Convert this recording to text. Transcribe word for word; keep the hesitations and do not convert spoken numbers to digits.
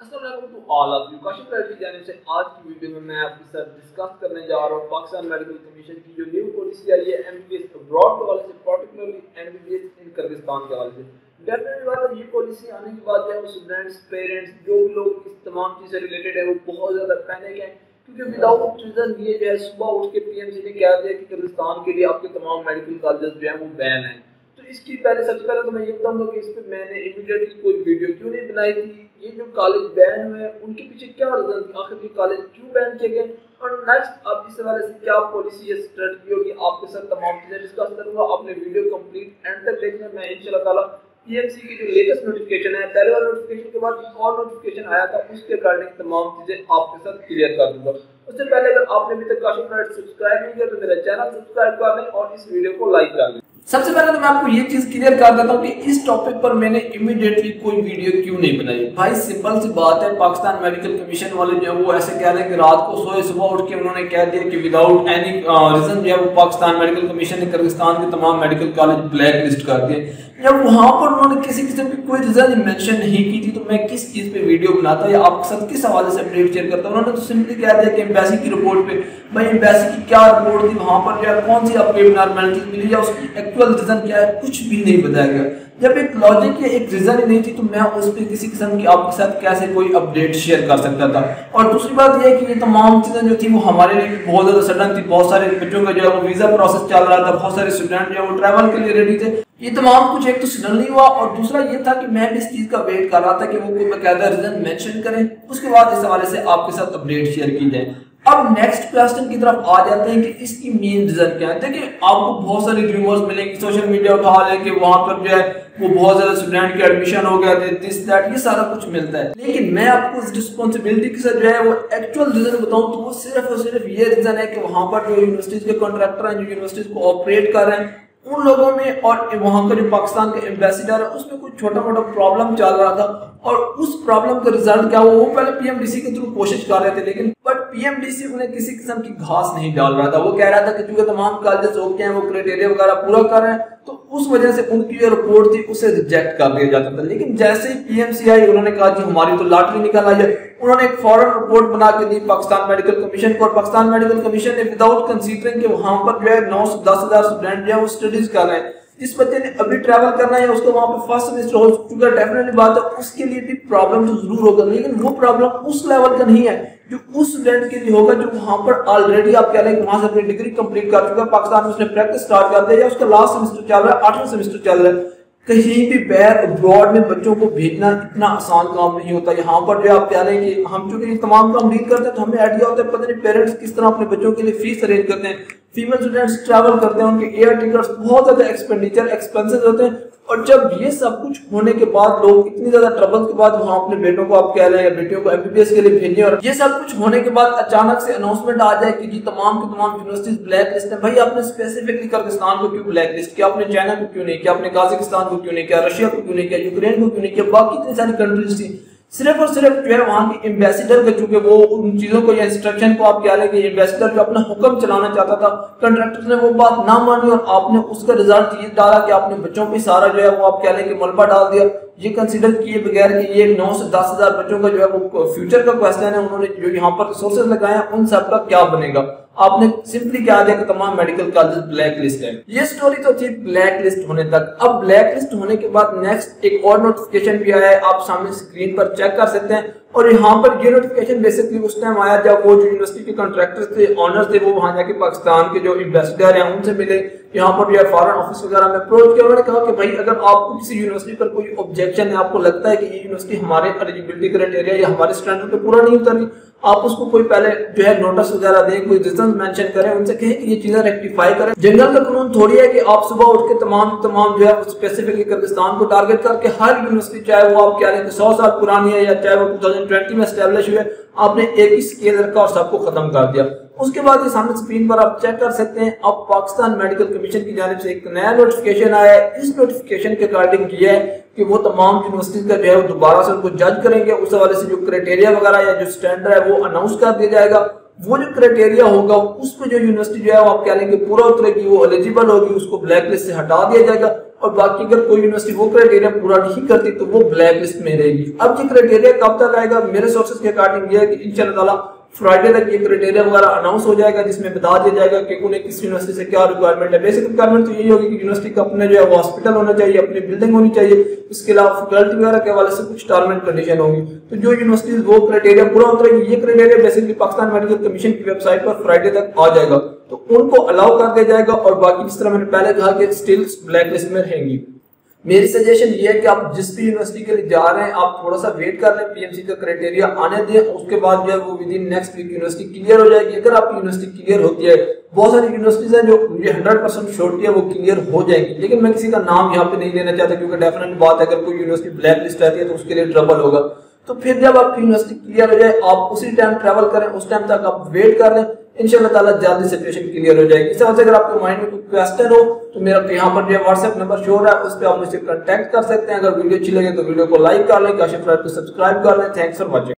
अस्सलाम वालेकुम to all of you. Kaushik राइट की जानिब से आज की वीडियो में मैं आपके साथ डिस्कस करने जा रहा हूँ पाकिस्तान मेडिकल कमीशन की जो न्यू पॉलिसी आई है एमबीबीएस अब्रॉड के हवाले से, पर्टिकुलरली एमबीबीएस इन किर्गिस्तान के हवाले से। डेफिनेटली बात है, ये पॉलिसी आने के बाद जो है स्टूडेंट्स, पेरेंट्स, जो भी लोग इस तमाम चीज़ से रिलेटेड है वो बहुत ज़्यादा पैनिक है, क्योंकि विदाउट रीजन ये जो है सुबह उठ के पीएमसी ने कह दिया कि किर्गिस्तान के लिए आपके तमाम मेडिकल कॉलेजेस जो है वो बैन है। तो इसकी पहले सबसे पहले तो मैं ये बताऊंगा कि इस पर मैंने इमीडिएटली कोई वीडियो क्यों नहीं बनाई थी, ये जो कॉलेज बैन हुए उनके पीछे क्या रीजन थी, आखिर ये कॉलेज क्यों बैन किए गए, और नेक्स्ट अब इस हवाले से क्या पॉलिसी या स्ट्रेटजी होगी आपके साथ तमाम चीजें डिस्कस करूंगा। आपने वीडियो कंप्लीट एंड तक देखना। मैं इंशाल्लाह ताला पीएमसी की जो लेटेस्ट नोटिफिकेशन है, पहले वाले नोटिफिकेशन के बाद एक और नोटिफिकेशन आया था, उसके अकॉर्डिंग तमाम चीजें आपके साथ क्लियर कर दूंगा। उससे पहले अगर आपने अभी तक कौशिक राइट सब्सक्राइब नहीं किया तो मेरा चैनल सब्सक्राइब कर लें और इस वीडियो को लाइक कर लें। सबसे पहले तो मैं आपको ये चीज क्लियर कर देता हूँ कि इस टॉपिक पर मैंने इमीडिएटली कोई वीडियो क्यों नहीं बनाई। भाई सिंपल सी बात है, पाकिस्तान मेडिकल कमीशन वाले जो है वो ऐसे कह रहे हैं कि रात को सोए सुबह उठ के उन्होंने कह दिया कि विदाउट एनी रीजन जो है वो पाकिस्तान मेडिकल कमीशन ने किर्गिस्तान के तमाम मेडिकल कॉलेज ब्लैक लिस्ट कर दिए। जब वहां पर उन्होंने किसी किस्म की कोई रीजन मेंशन नहीं की थी तो मैं किस चीज पे वीडियो बनाता या आपके साथ किस हवाले से अपडेट शेयर करता। उन्होंने तो सिंपली कह दिया कि एम्बेसी की रिपोर्ट पे, भाई एम्बेसी की क्या रिपोर्ट थी, वहां पर जो है कौन सी आपको एबनॉर्मैलिटी मिली या उसकी एक्चुअल रीजन क्या है, कुछ भी नहीं बताया गया। जब एक लॉजिक या एक रीजन ही नहीं थी तो मैं उस पर किसी किस्म की आपके साथ कैसे कोई अपडेट शेयर कर सकता था। और दूसरी बात यह है कि ये तमाम चीजें जो थी वो हमारे लिए बहुत ज्यादा सडन थी। बहुत सारे बच्चों का जो है वो वीजा प्रोसेस चल रहा था, बहुत सारे स्टूडेंट जो है वो ट्रैवल के लिए रेडी थे। ये तमाम कुछ एक तो सडनली हुआ और दूसरा ये था कि मैं भी इस चीज का वेट कर रहा था कि वो कोई बकायदा रीजन मेंशन करें, उसके बाद इस हवाले से आपके साथ अपडेट शेयर की जाए। अब नेक्स्ट क्वेश्चन की तरफ आ जाते हैं कि इसकी मेन रीजन क्या है। देखिए आपको बहुत सारी रूमर्स मिलेंगे, सोशल मीडिया उठा लें कि वहां पर जो है वो बहुत ज्यादा स्टूडेंट के एडमिशन हो गया थे, दिस दैट, ये सारा कुछ मिलता है। लेकिन मैं आपको इस रिस्पॉन्सिबिलिटी के साथ जो है वो एक्चुअल रीजन बताऊं तो वो सिर्फ और सिर्फ ये रीजन है कि वहां पर जो यूनिवर्सिटीज के कॉन्ट्रैक्टर हैं, जो यूनिवर्सिटीज को ऑपरेट कर रहे हैं, उन लोगों में और वहां का जो पाकिस्तान का एम्बेसडर है उसमें कुछ छोटा मोटा प्रॉब्लम चल रहा था। और उस प्रॉब्लम का रिजल्ट क्या हुआ, वो पहले पीएमडीसी के थ्रू कोशिश कर रहे थे, लेकिन बट पीएमडीसी उन्हें किसी किस्म की घास नहीं डाल रहा था। वो कह रहा था कि चूंकि तमाम कॉलेजेस ओके हैं, वो क्राइटेरिया वगैरह पूरा कर रहे हैं, तो उस वजह से उनकी जो रिपोर्ट थी उसे रिजेक्ट कर दिया जाता था। लेकिन जैसे ही पीएमसी आई, उन्होंने कहा कि हमारी तो लॉटरी निकल आई है। उन्होंने एक फौरन रिपोर्ट बना के दी पाकिस्तान मेडिकल कमीशन को, और पाकिस्तान मेडिकल कमीशन ने विदाउट कंसीडरिंग कि वहां पर जो है नौ से दस हजार स्टूडेंट जो है वो स्टडीज कर रहे हैं, जिस बच्चे ने अभी ट्रैवल करना है उसको वहां पे फर्स्ट सेमेस्टर हो चुका है, डेफिनेटली बात है उसके लिए भी प्रॉब्लम तो जरूर होगा। लेकिन वो प्रॉब्लम उस लेवल का नहीं है जो उस स्टूडेंट के लिए होगा जो वहां पर ऑलरेडी आप कह रहे हैं वहां से अपनी डिग्री कंप्लीट कर चुका है, पाकिस्तान में उसने प्रैक्टिस स्टार्ट कर दिया या उसका लास्ट सेमेस्टर चल रहा है, आठवां सेमेस्टर चल रहा है। कहीं भी बैर अब्रॉड में बच्चों को भेजना इतना आसान काम नहीं होता। यहाँ पर जो आप कह रहे हैं कि हम चूंकि तमाम काम डील करते हैं तो हमें आइडिया होता है पता नहीं पेरेंट्स किस तरह अपने बच्चों के लिए फीस अरेंज करते हैं। फीमेल स्टूडेंट्स ट्रैवल करते हैं, उनके एयर टिकट्स बहुत ज्यादा एक्सपेंडिचर एक्सपेंसेस होते हैं, और जब ये सब कुछ होने के बाद लोग इतनी ज्यादा ट्रबल के बाद वहां अपने बेटों को आप कह रहे हैं बेटियों को एमबीबीएस के लिए भेजें, और ये सब कुछ होने के बाद अचानक से अनाउंसमेंट आ जाए कि जी तमाम की तमाम यूनिवर्सिटीज ब्लैक लिस्ट है। भाई आपने स्पेसिफिकली किर्गिस्तान को क्यों ब्लैक लिस्ट किया, आपने चाइना को क्यों नहीं किया, आपने काजाकिस्तान को क्यों नहीं किया, रशिया को क्यों नहीं किया, यूक्रेन को क्यों नहीं किया, बाकी इतनी सारी कंट्रीज थी। सिर्फ और सिर्फ जो है वहां के एम्बेसडर के चूंकि वो उन चीजों को या इंस्ट्रक्शन को आप कह रहे हैं कि एम्बेसडर जो अपना हुक्म चलाना चाहता था, कंट्रैक्टर्स ने वो बात ना मानी और आपने उसका रिजल्ट ये डाला कि आपने बच्चों पे सारा जो है वो आप कह रहे हैं कि मलबा डाल दिया, ये कंसीडर किए बगैर कि ये नौ से दस हजार बच्चों का जो है वो फ्यूचर का क्वेश्चन है। उन्होंने जो यहाँ पर रिसोर्सेज लगाए हैं उन सब का क्या बनेगा। आपने सिंपली क्या दिया कि तमाम मेडिकल कॉलेज ब्लैक लिस्ट है। ये स्टोरी तो थी ब्लैक लिस्ट होने तक। अब ब्लैक लिस्ट होने के बाद नेक्स्ट एक और नोटिफिकेशन भी आया है, आप सामने स्क्रीन पर चेक कर सकते हैं। और यहाँ पर ये नोटिफिकेशन बेसिकली उस टाइम आया जब वो जो यूनिवर्सिटी के कॉन्ट्रैक्टर्स थे, ऑनर्स थे, वो वहां जाके पाकिस्तान के जो एम्बेसडर हैं उनसे मिले, यहाँ पर जो फॉरेन ऑफिस वगैरह में अप्रोच किया। उन्होंने कहा कि भाई अगर आपको किसी यूनिवर्सिटी पर कोई ऑब्जेक्शन है, आपको लगता है कि ये यूनिवर्सिटी हमारे एलिजिबिलिटी क्राइटेरिया या हमारे स्टैंडर्ड पे पूरा नहीं उतर रही, आप उसको कोई पहले जो है नोटिस वगैरह दें, कोई रीजन मेंशन करें, उनसे कहें कि ये चीजें रेक्टिफाई करें। जंगल का कानून थोड़ी है कि आप सुबह उठ के तमाम तमाम जो है स्पेसिफिकली किर्गिस्तान को टारगेट करके हर यूनिवर्सिटी, चाहे वो आप कह रहे हैं कि सौ साल पुरानी है या चाहे वो दो हज़ार बीस में एस्टेब्लिश हुए, आपने एक ही स्केल रखा और सबको खत्म कर दिया। उसके बाद ये सामने स्क्रीन पर आप चेक कर सकते हैं। अब पाकिस्तान मेडिकल कमीशन की जानिब से एक नया नोटिफिकेशन आया है। इस नोटिफिकेशन के अकॉर्डिंग ये है कि वो तमाम यूनिवर्सिटीज का जो है वो दोबारा से उनको जज करेंगे, उस हवाले से जो क्राइटेरिया वगैरह या जो स्टैंडर्ड है वो अनाउंस कर दिया जाएगा। वो जो क्राइटेरिया होगा उस पर जो यूनिवर्सिटी जो है वो आप कह लेंगे पूरा उतरेगी, वो एलिजिबल होगी, उसको ब्लैक लिस्ट से हटा दिया जाएगा। और बाकी अगर कोई यूनिवर्सिटी वो क्राइटेरिया पूरा नहीं करती तो वो ब्लैक लिस्ट में रहेगी। अब ये क्राइटेरिया कब तक आएगा, मेरे सोर्सेज के अकॉर्डिंग ये है कि इंशाल्लाह ताला फ्राइडे तक ये क्राइटेरिया वगैरह अनाउंस हो जाएगा, जिसमें बता दिया जाएगा कि उन्हें किस यूनिवर्सिटी से क्या रिक्वायरमेंट है। बेसिक रिक्वायरमेंट तो यही होगी कि यूनिवर्सिटी का अपना जो है वो हॉस्पिटल होना चाहिए, अपनी बिल्डिंग होनी चाहिए, उसके अलावा फैकल्टी वगैरह के हवाले से कुछ टर्म एंड कंडीशन होंगी। तो जो यूनिवर्सिटी वो क्राइटेरिया पूरा उतरेगी, ये criteria basically Pakistan medical commission की वेबसाइट पर फ्राइडे तक आ जाएगा, तो उनको अलाउ कर दिया जाएगा। और बाकी जिस तरह मैंने पहले कहा कि स्टिल ब्लैक लिस्ट में रहेंगी। मेरी सजेशन ये है कि आप जिस भी यूनिवर्सिटी के लिए जा रहे हैं आप थोड़ा सा वेट कर लें, पीएमसी का क्राइटेरिया आने दें, उसके बाद जो है वो within next week university clear हो जाएगी। अगर आपकी यूनिवर्सिटी क्लियर होती है, बहुत सारी यूनिवर्सिटीज हैं जो मुझे हंड्रेड परसेंट श्योरिटी है वो क्लियर हो जाएगी, लेकिन मैं किसी का नाम यहाँ पे नहीं लेना चाहता, क्योंकि डेफिनेटली बात है अगर कोई यूनिवर्सिटी ब्लैक लिस्ट रहती है तो उसके लिए ट्रबल होगा। तो फिर जब आपकी यूनिवर्सिटी क्लियर हो जाए आप उसी टाइम ट्रैवल करें, उस टाइम तक आप वेट कर लें, इंशाल्लाह ताला जल्दी सिचुएशन क्लियर हो जाएगी। इससे अगर आपके माइंड में कोई क्वेश्चन हो तो मेरा यहाँ पर जो व्हाट्सएप नंबर शो हो रहा है उस पर आप मुझसे कांटेक्ट कर सकते हैं। अगर वीडियो अच्छी लगे तो वीडियो को लाइक कर लें, काशिफ राइट को सब्सक्राइब कर लें। Thanks for watching.